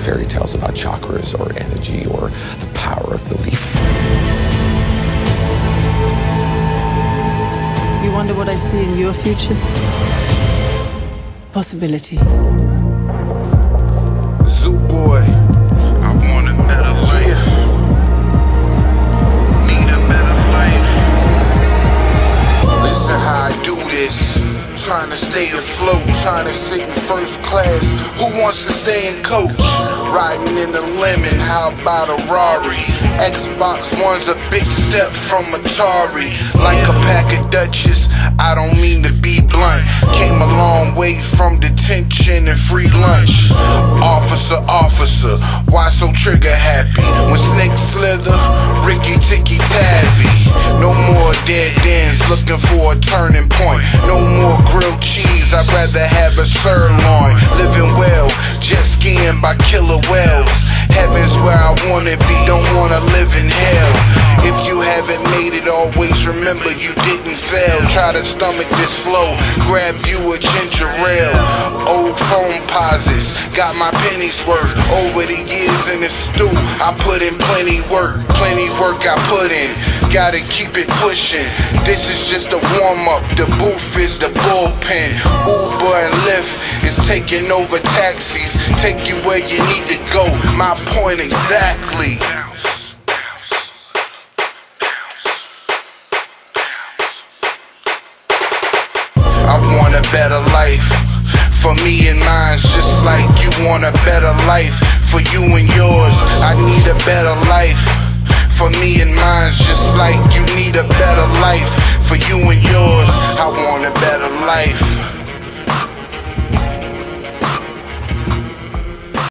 fairy tales about chakras or energy or the power of belief. You wonder what I see in your future? Possibility. Zoo boy, I want a better life. Need a better life. Listen how I do this. Trying to stay afloat, trying to sit in first class. Who wants to stay in coach? Riding in a lemon, how about a Rari? Xbox One's a big step from Atari. Like a pack of Dutchess, I don't mean to be blunt. Came a long way from detention and free lunch. Officer, officer, why so trigger happy? When snakes slither, Ricky Ticky Tavi. No more dead ends, looking for a turning point. No more grilled cheese, I'd rather have a sirloin. Living well, jet skiing by killer whales. Heaven's where I wanna be, don't wanna live in hell. If you haven't made it, always remember you didn't fail. Try to stomach this flow, grab you a ginger ale. Old phone posits, got my pennies worth. Over the years in the stew, I put in plenty work I put in. Gotta keep it pushing. This is just a warm-up, the booth is the bullpen. Uber and Lyft is taking over taxis, take you where you need to go. My point exactly. I want a better life for me and mine's, just like you want a better life for you and yours. I need a better life for me and mine's, just like you need a better life for you and yours. I want a better life.